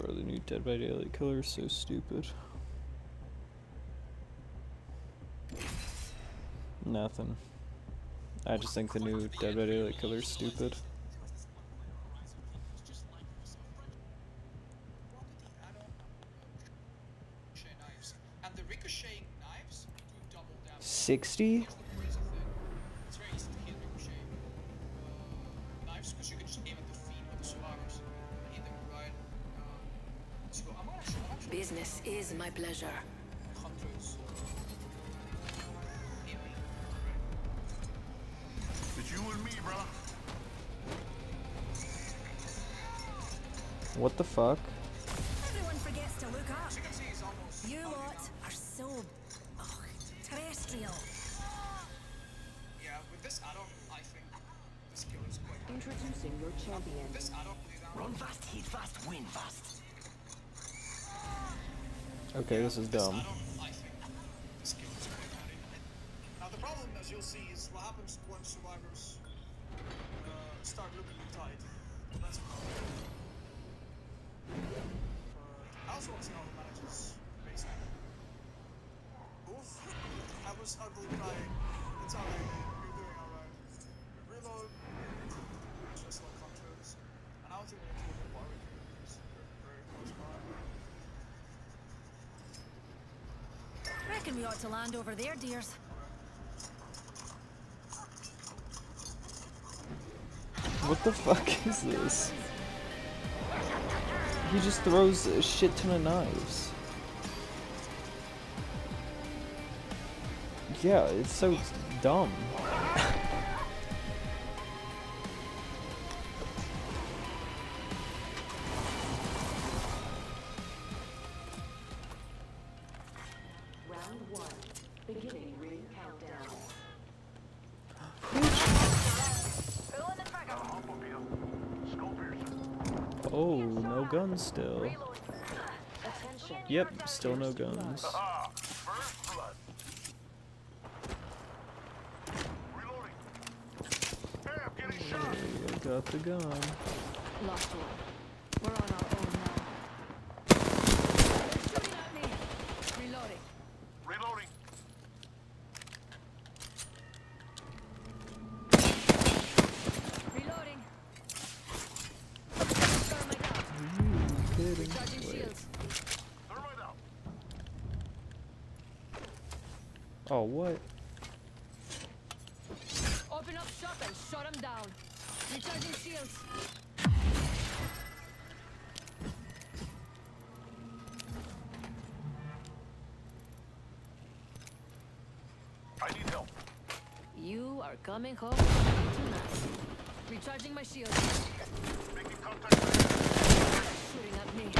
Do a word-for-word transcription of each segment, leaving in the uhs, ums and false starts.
Bro, the new Dead by Daylight killer is so stupid. Nothing. I just think the new Dead by Daylight killer is stupid. Sixty? Business is my pleasure. It's you and me, brother. What the fuck? Everyone forgets to look up. You lot are so oh, terrestrial. Yeah, with this add-on, I think the skill is quite good. Introducing your champion. This add-on, Run fast, hit fast, win fast. Okay, this is dumb. I think the skill is quite handy. Now the problem, as you'll see, is what happens when survivors uh, start looking tight. That's a problem. Uh, I also want to see how he manages basement. Oof. I was ugly crying. It's alright, man. You're doing alright. Reload. Just like controls. And I don't think we need to look at barbecue. It's very close by. Reckon we ought to land over there, dears. What the fuck is this? He just throws a shit ton of knives. Yeah, it's so dumb. Round one. Beginning ring countdown. Oh, no guns still. Attention. Yep, still no guns. Ah, first blood. Reloading. Hey, I'm getting shot. Hey, I got the gun. Lost one. We're on our own now. Shooting at me. Reloading. Reloading. Reloading. Kidding. Recharging Wait. shields. Thermite out. Oh, what? Open up shop and shut them down. Recharging shields. I need help. You are coming home tonight. Recharging my shields. Making contact. Shooting at me.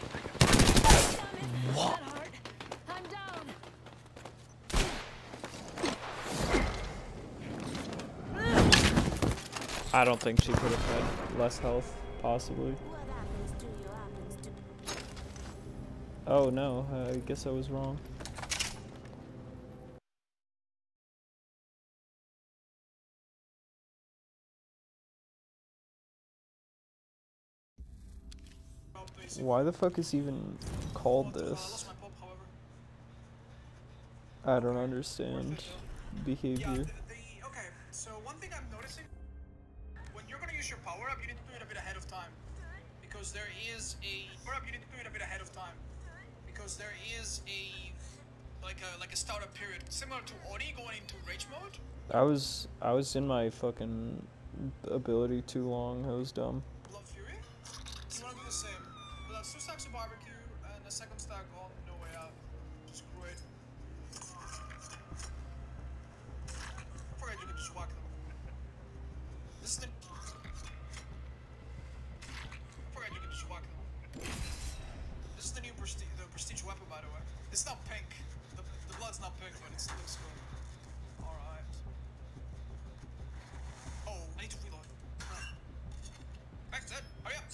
What? That hurt. I'm down. I don't think she could have had less health, possibly. Oh no, I guess I was wrong. Why the fuck is even called this? I don't understand behavior. Yeah, the, the, okay, so one thing I'm noticing, when you're gonna use your power-up, you need to do it a bit ahead of time. Because there is a... Power-up, you need to do it a bit ahead of time. Because there is a... Like a, like a startup period, similar to Ori going into rage mode. I was I was in my fucking ability too long. That was dumb. Blood Fury? You wanna do the same. But that's two stacks of barbecue and a second stack on No Way Out. Just great. Forget you can just whack them. This is the... Forget you can just whack them. This is the new prestige, the prestige weapon, by the way. It's not pink. The, the blood's not pink, but it looks good. Alright. Oh, I need to reload. Back to it. Hurry up.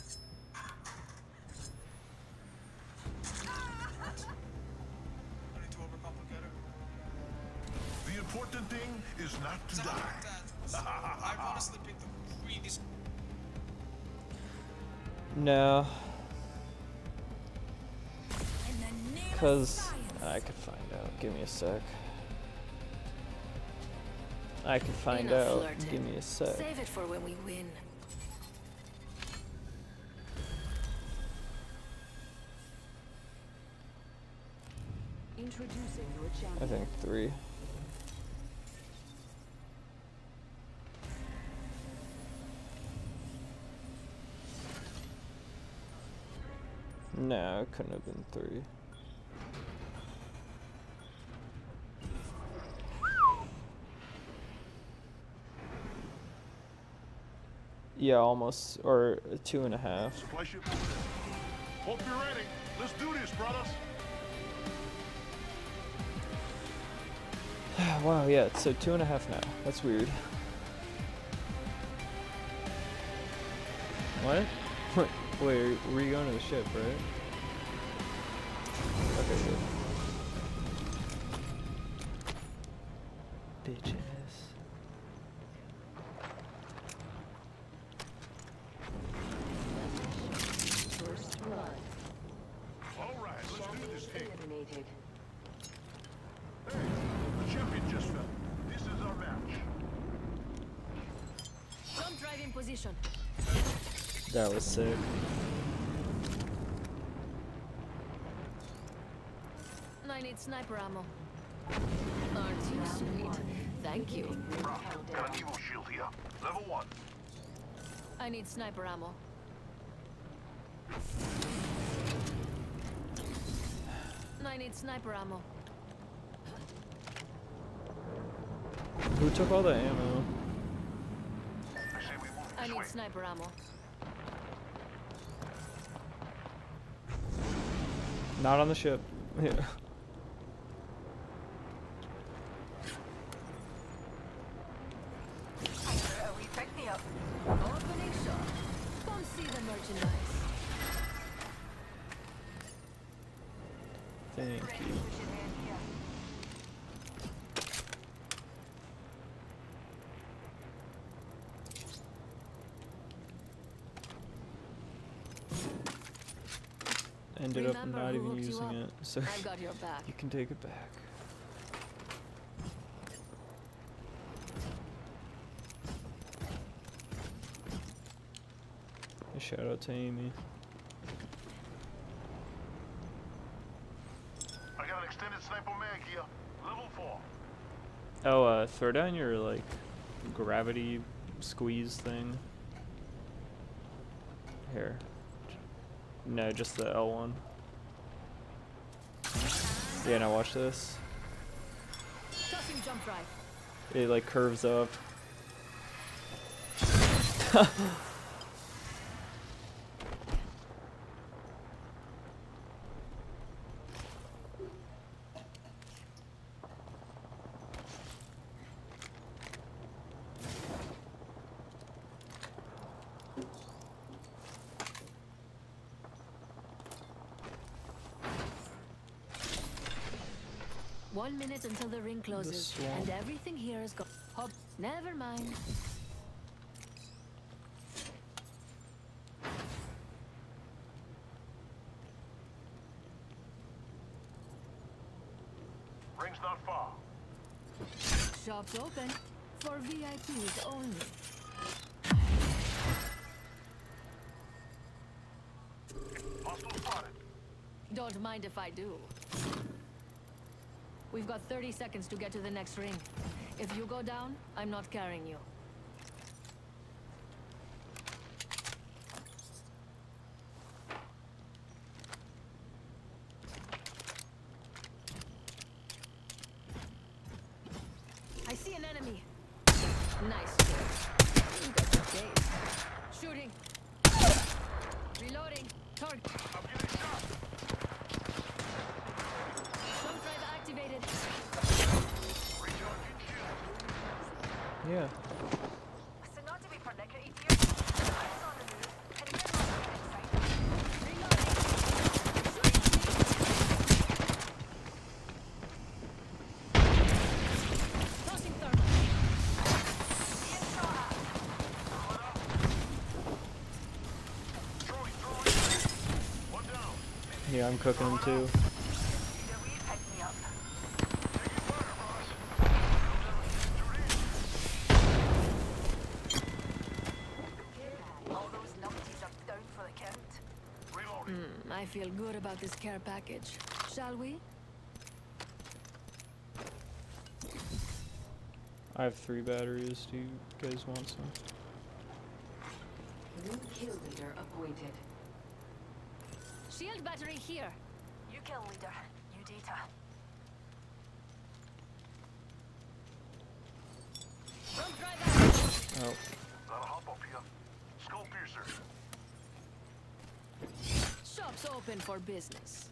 I need to overcomplicate it. The important thing is not to It's a die. hundred ten. So I've honestly picked the previous. No. the name of Cause science. I could find out. Give me a sec. I could find Enough out. flirting. Give me a sec. Save it for when we win. Introducing your I champion. think three. No, it couldn't have been three. Yeah, almost, or two and a half. Supply ship over there. Hope you're ready. Let's do this, brothers. Wow, yeah, so two and a half now. That's weird. What? Wait, wait, were you going to the ship, right? Okay, good. Bitches. First blood. All right, let's do this thing. Eliminated. Hey, the champion just fell. This is our match. Jump drive in position. That was sick. I need sniper ammo. Aren't you sweet? Thank you. Got an Evo shield here. Level one. I need sniper ammo. I need sniper ammo. Who took all the ammo? I say we move I this need way. sniper ammo. Not on the ship. Yeah. Opening shot. Come see the merchandise. Thank you. Ended up Remember not who even hooked you using up? it, so I've got your back. you can take it back. A shout out to Amy. I got an extended sniper mag here. Level four. Oh, uh, throw down your, like, gravity squeeze thing. Here. No, just the L one. Yeah, now watch this. Tossing jump drive. It, like, curves up. One minute until the ring closes, swamp. and everything here is gone. Hop, never mind. Ring's not far. Shops open for V I Ps only. Hostile spotted. Don't mind if I do. We've got thirty seconds to get to the next ring. If you go down, I'm not carrying you. I see an enemy. Nice. You got the taste. Shooting. Reloading. Target. I'm getting shot. Jump drive activated. Recharging shield. Yeah. So not to be pernickety, dear. Eyes on the move. And we're not inside. Reloading. Tossing thermal. Throwing, throwing. One down. Yeah, I'm cooking them too. I feel good about this care package. Shall we? I have three batteries. Do you guys want some? New kill leader appointed. Shield battery here. You kill leader. You data. Jump drive out. Oh. Gotta hop up here. Skull piercer. Shop's open for business.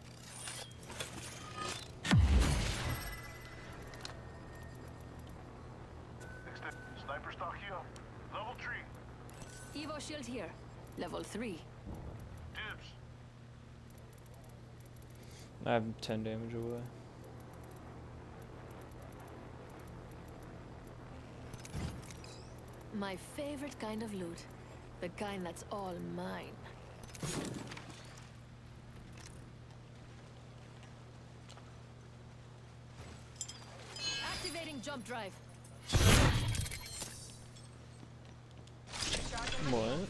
Extend. Sniper stock here. Level three. Evo shield here. Level three. Dibs. I have ten damage away. My favorite kind of loot. The kind that's all mine. Activating jump drive. What?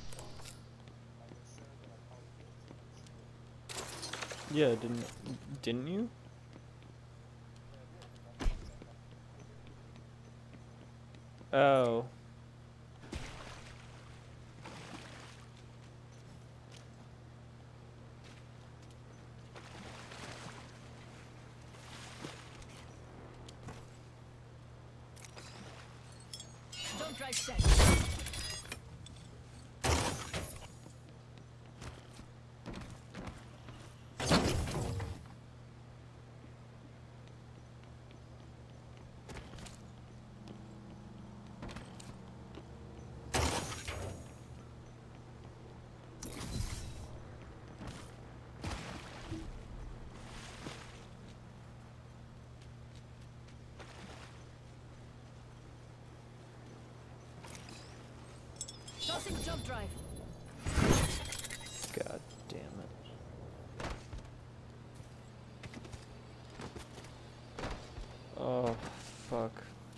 Yeah, didn't didn't you? Oh. Jump drive set. Tossing jump drive. God damn it. Oh, fuck.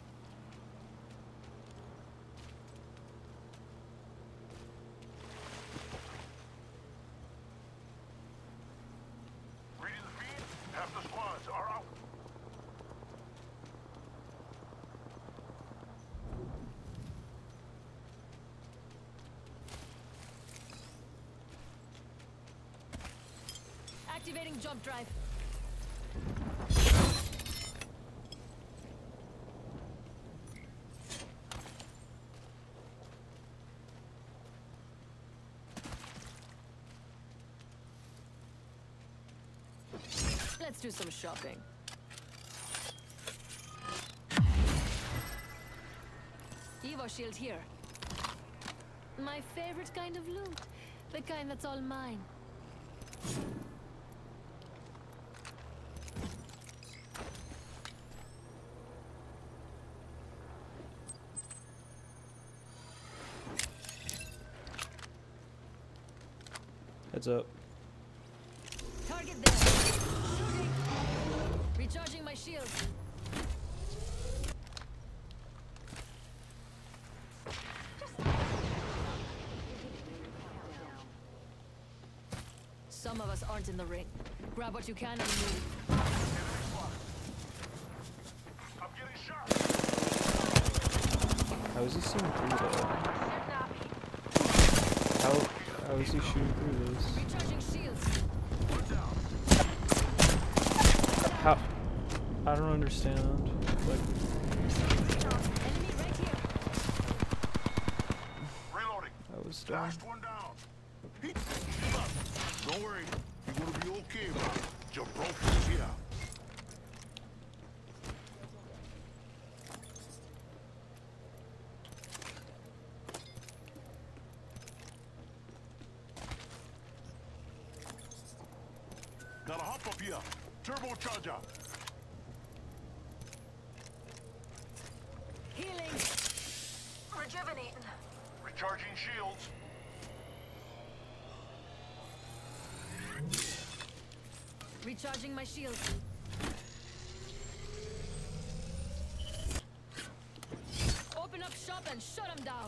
Reading the feed. Half the squads are out. Activating jump drive. Let's do some shopping. Evo shield here. My favorite kind of loot. The kind that's all mine. Heads up. Target there. Shooting. Recharging my shield. Some of us aren't in the ring. Grab what you can and move. Enemy spotted. I'm getting shot. How is he seeing through that? How how is he shooting through this? Recharging shields. One down. How? I don't understand. Like, Enemy right here. Reloading. I was done. Last one down. He up. Don't worry. You're gonna be okay, bro. Jabroni is here. Gotta hop up here. Turbocharger. Healing. Rejuvenating. Recharging shields. Recharging my shield. Open up shop and shut them down.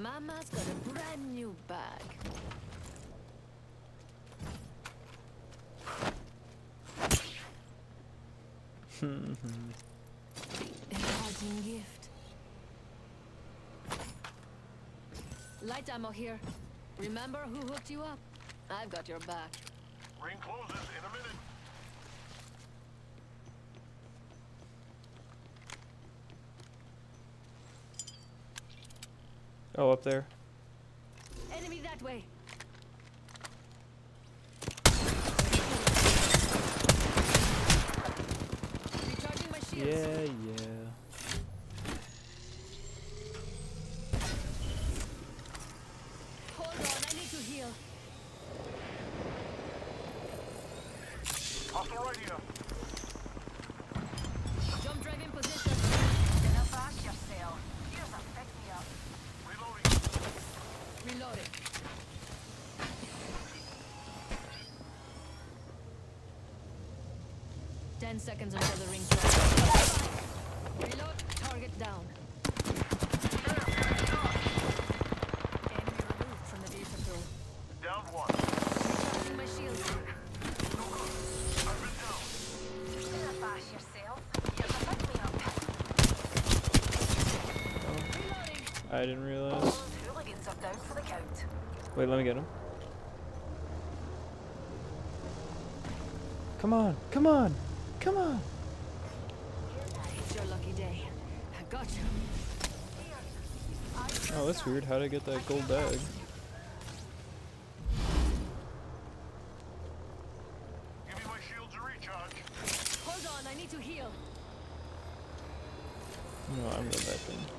Mama's got a brand new bag. A parting gift. Light ammo here. Remember who hooked you up? I've got your back. Ring closes in a minute. Oh, up there. Enemy that way. Recharging my shields. Yeah, yeah. Hold on, I need to heal. Hostile right here. Jump drive in position. Gonna bash yourself. Here's a pick-me-up. Reloading. Reloading. Ten seconds until the ring closes. Reload. Target down. Enemy removed from the vehicle. Down one. Recharging my shields. I've been down. Gonna bash yourself. Here's a pick-me-up. Reloading. I didn't realize. Those hooligans are down for the count. Wait, let me get him. Come on, come on, come on. It's your lucky day. I got you. Oh, that's weird. How'd I get that gold bag? Give me my shields a recharge. Hold on, I need to heal. No, I'm going back in.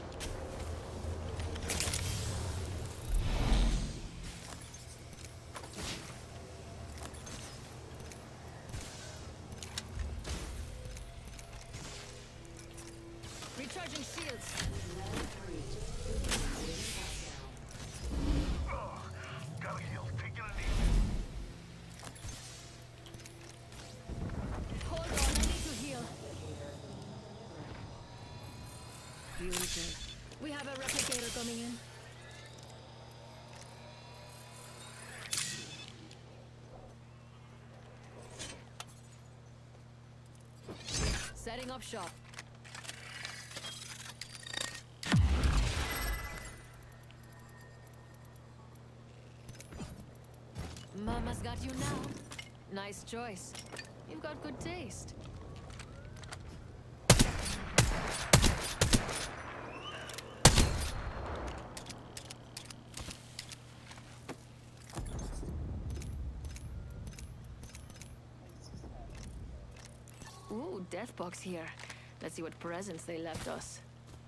Recharging shields. Ugh. Gotta heal. Taking a knee. Hold on, I need to heal. Beautiful. We have a replicator coming in. Setting up shop. Mama's got you now. Nice choice. You've got good taste. Ooh, death box here. Let's see what presents they left us.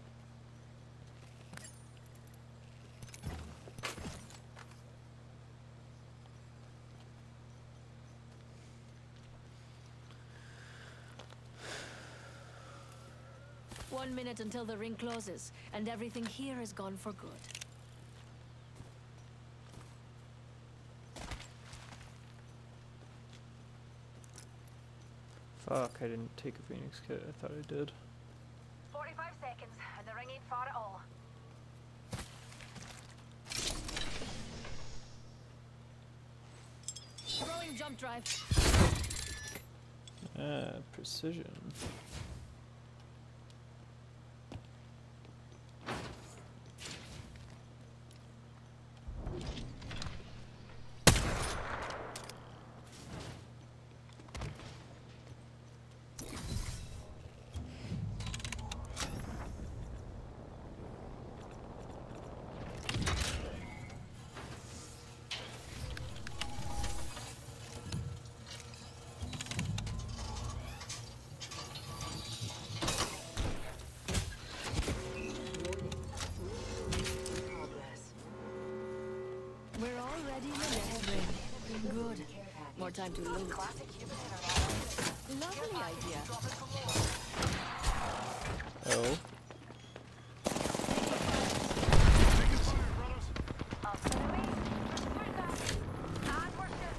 One minute until the ring closes, and everything here is gone for good. Fuck, I didn't take a Phoenix kit. I thought I did. forty-five seconds, and the ring ain't far at all. Throwing jump drive. Ah, precision. We're already in the next ring. Good. More time to loot. Classic human interaction. Lovely idea. Oh. Up and away. We're back. And we're shooting.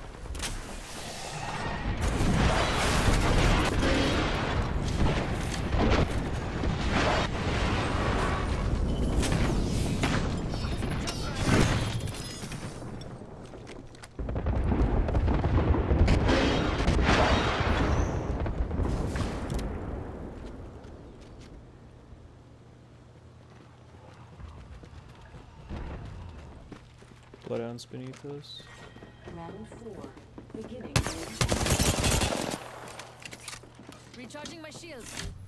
Jump Slowdowns beneath us. Round four. Beginning. Recharging my shields.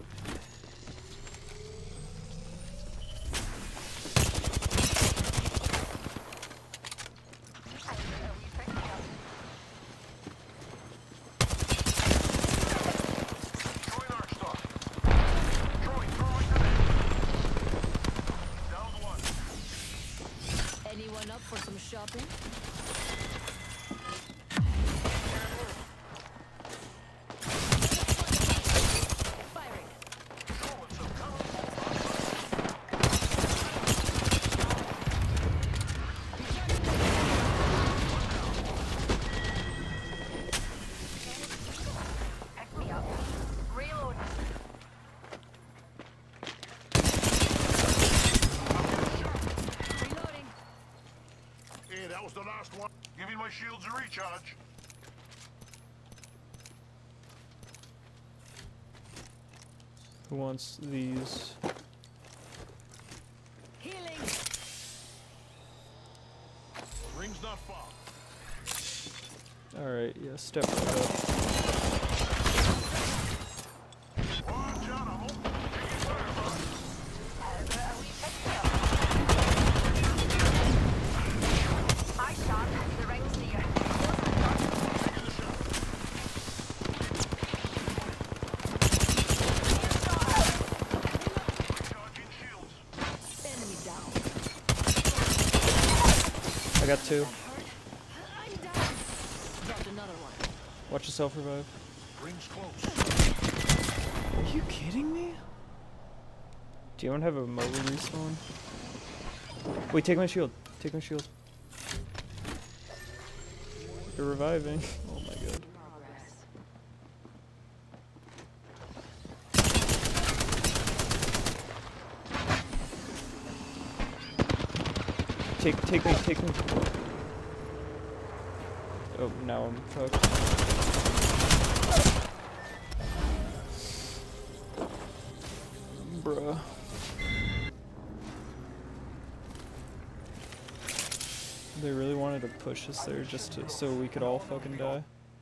Throwing arc star. Throwing, throwing grenade. Down one. Anyone up for some shopping? Firing. Throwing some cover. Pick me up. Reload. Reloading. Hey, that was the last one. Giving my shields a recharge. Who wants these? Healing. Ring's not far. Alright, yeah, step right up. Watch out, I'm open. Taking fire, bud. A wee pick me up. Hi, Sean. The ring's near. Taking the shot. Recharging shields. Enemy down. I got two. I'm down. Dropped another one. Watch yourself revive. Ring's close. Are you kidding me? Do you want to have a mobile respawn? Wait, take my shield. Take my shield. You're reviving. Oh my god. Progress. Take, take me, take me. Oh, now I'm fucked. Bruh. They really wanted to push us there just to, so we could all fucking die.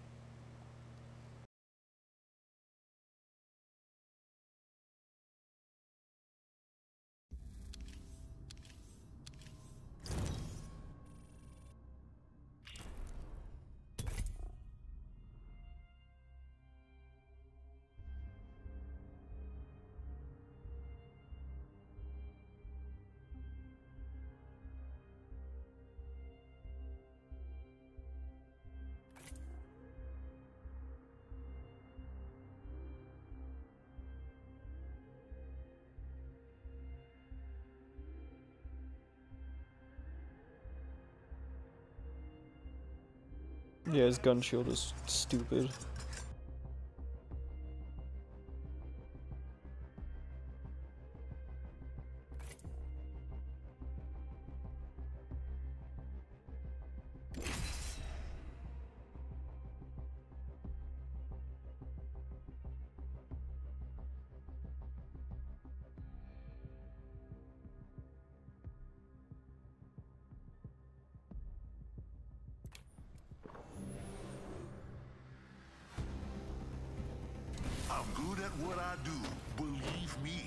Yeah, his gun shield is stupid. I'm good at what I do, believe me.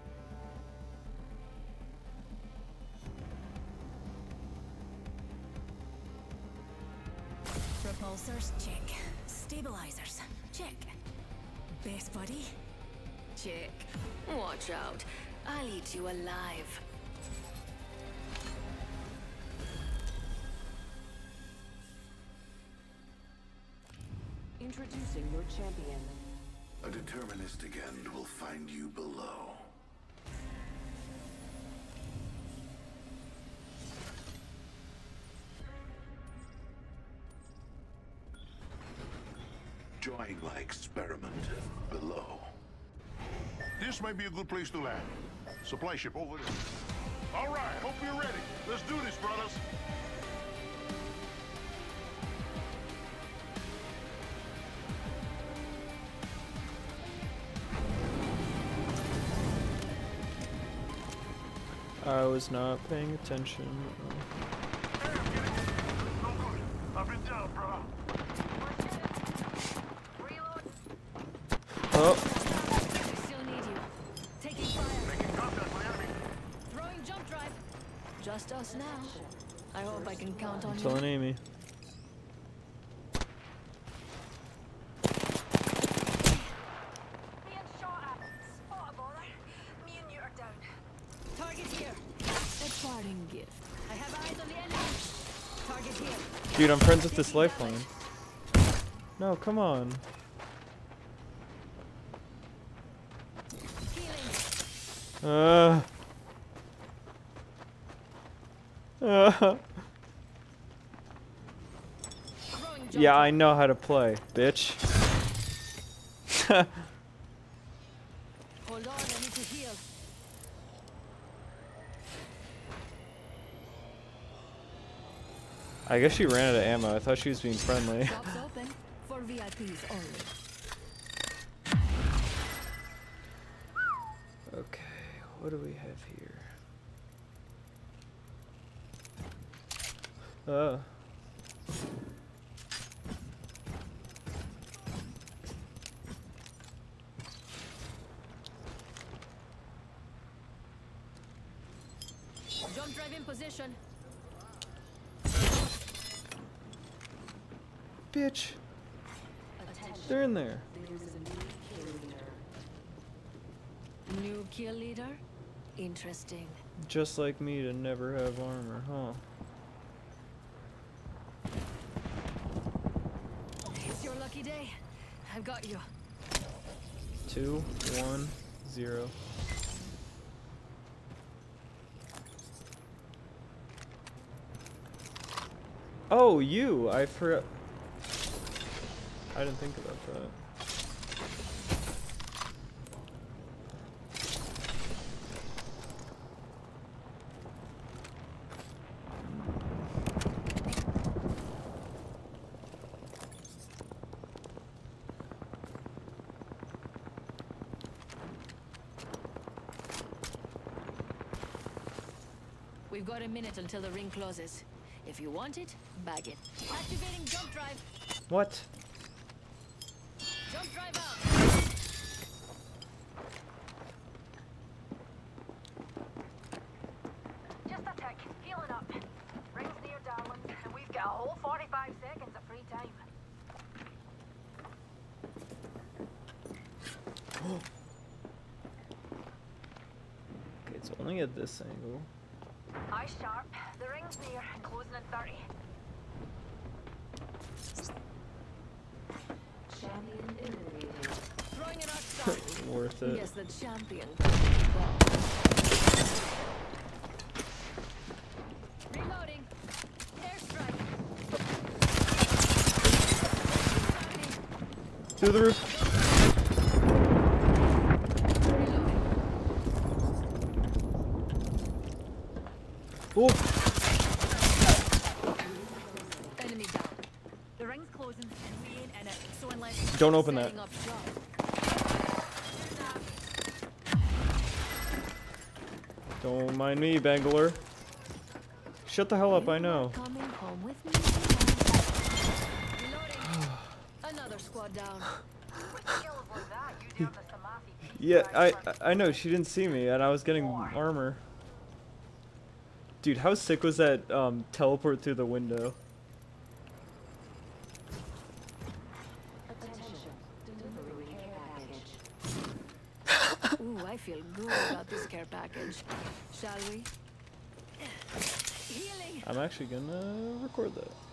Repulsors, check. Stabilizers, check. Best buddy? Check. Watch out. I'll eat you alive. Introducing your champion. A deterministic end will find you below. Join my experiment below. This might be a good place to land. Supply ship over there. All right, hope you're ready. Let's do this, brothers. I was not paying attention. Hey, I'm getting Oh. I still need you. Taking fire. Making contact with enemy. Throwing jump drive. Just us now. I hope I can count on you. Telling Amy. Being shot at. Spot a bother. Me and you are down. Target here. A parting gift. I have eyes on the enemy. Target here. Dude, I'm friends with this lifeline. No, come on. Healing. Uh. Uh. Throwing jump Yeah, I drive. know how to play, bitch. Hold on, I need to heal. I guess she ran out of ammo. I thought she was being friendly. Shops open for V I Ps only. Okay, what do we have here? Uh. Jump drive in position. Bitch, Attention. they're in there. There is a new kill leader. New kill leader? Interesting. Just like me to never have armor, huh? It's your lucky day. I've got you. Two, one, zero. Oh, you! I forgot. I didn't think about that. We've got a minute until the ring closes. If you want it, bag it. Activating jump drive. What? Jump drive out. Just a tick. Healing up. Rings near Darwin, and we've got a whole forty-five seconds of free time. Okay, it's only at this angle. Eyes sharp. The ring's near and closing in thirty. Champion eliminated. Throwing it outside. Worth it. Guess the champion took the ball. Reloading. Airstrike. Through the roof. Reloading. Oh! Enemy down. The ring's closing and we ain't in it. So unless Don't open that. setting up shop. Don't mind me, Bangalore. Shut the hell up, I know. Coming home with me. Reloading. Another squad down. With skills like that, you'd earn us a massive piece Yeah, of I prize I know she didn't see me, and I was getting armor. Dude, how sick was that um, teleport through the window? Attention. Delivering care package. Ooh, I feel good about this care package. Shall we? Healing. I'm actually gonna record that.